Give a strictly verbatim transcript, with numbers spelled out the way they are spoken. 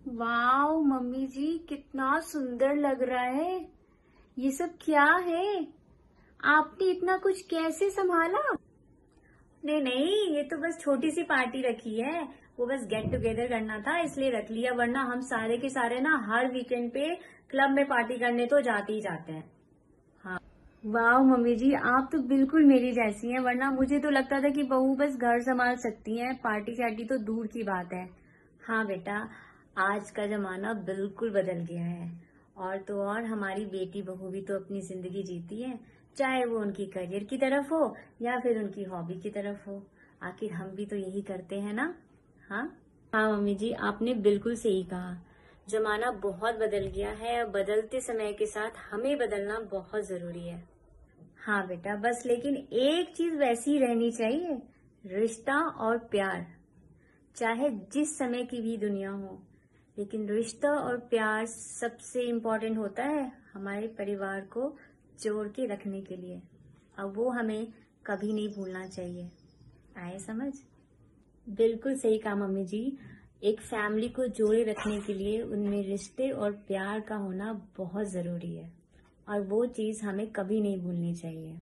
Wow mummy जी, कितना सुंदर लग रहा है। ये सब क्या है? आपने इतना कुछ कैसे संभाला? नहीं नहीं, ये तो बस छोटी सी पार्टी रखी है। वो बस गेट टुगेदर करना था इसलिए रख लिया, वरना हम सारे के सारे ना हर वीकेंड पे क्लब में पार्टी करने तो जाते ही जाते हैं। हाँ। वाह मम्मी जी, आप तो बिल्कुल मेरी जैसी हैं, वरना मुझे तो लगता था कि बहू बस घर संभाल सकती हैं, पार्टी शार्टी तो दूर की बात है। हाँ बेटा, आज का जमाना बिल्कुल बदल गया है। और तो और हमारी बेटी बहू भी तो अपनी जिंदगी जीती है, चाहे वो उनकी करियर की तरफ हो या फिर उनकी हॉबी की तरफ हो। आखिर हम भी तो यही करते हैं ना। हाँ हाँ मम्मी जी, आपने बिल्कुल सही कहा। जमाना बहुत बदल गया है, और बदलते समय के साथ हमें बदलना बहुत जरूरी है। हाँ बेटा, बस लेकिन एक चीज वैसी ही रहनी चाहिए, रिश्ता और प्यार। चाहे जिस समय की भी दुनिया हो, लेकिन रिश्ता और प्यार सबसे इम्पोर्टेंट होता है हमारे परिवार को जोड़ के रखने के लिए। अब वो हमें कभी नहीं भूलना चाहिए। आए समझ? बिल्कुल सही कहा मम्मी जी। एक फैमिली को जोड़े रखने के लिए उनमें रिश्ते और प्यार का होना बहुत जरूरी है, और वो चीज हमें कभी नहीं भूलनी चाहिए।